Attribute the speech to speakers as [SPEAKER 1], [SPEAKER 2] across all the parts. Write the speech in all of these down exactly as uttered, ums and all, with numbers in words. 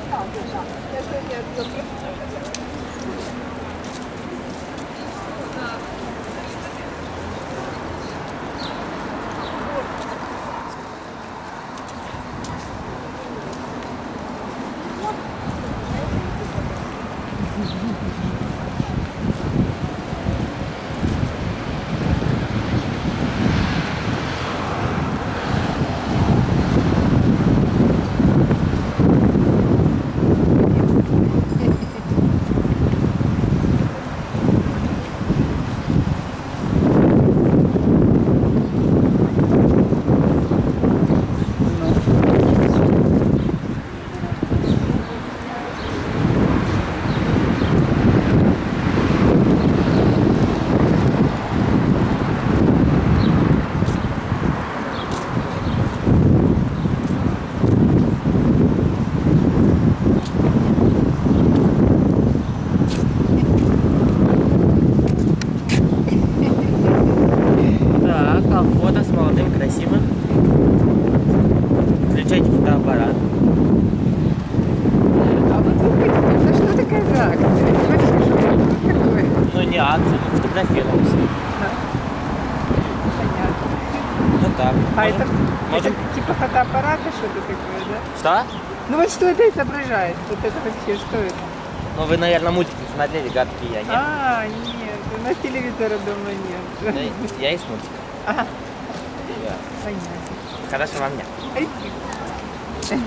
[SPEAKER 1] Фотографировался.
[SPEAKER 2] Да. Понятно.
[SPEAKER 1] Ну так.
[SPEAKER 2] А
[SPEAKER 1] можем,
[SPEAKER 2] это,
[SPEAKER 1] можем...
[SPEAKER 2] это типа фотоаппарата что-то такое, да?
[SPEAKER 1] Что?
[SPEAKER 2] Ну вот что это изображает? Вот это вообще что это?
[SPEAKER 1] Ну вы, наверное, мультики смотрели, гадкие я, нет?
[SPEAKER 2] А, нет, у нас телевизора дома нет.
[SPEAKER 1] Я, я из мультика.
[SPEAKER 2] Ага.
[SPEAKER 1] Да.
[SPEAKER 2] Понятно.
[SPEAKER 1] Хорошего вам дня.
[SPEAKER 2] Спасибо.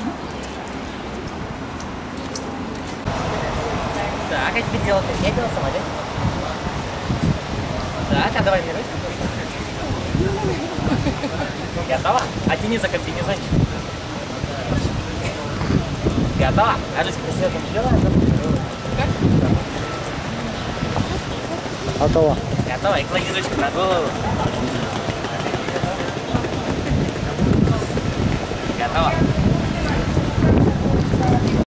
[SPEAKER 1] Так, а теперь дело ты не делал самолет? Так, а давай мне ручку. Готова? Оттяни за комбинезончик. Готова? А ручку ты сверху не делаешь?
[SPEAKER 3] Готово.
[SPEAKER 1] Готова? И клади ручку на голову. Готова?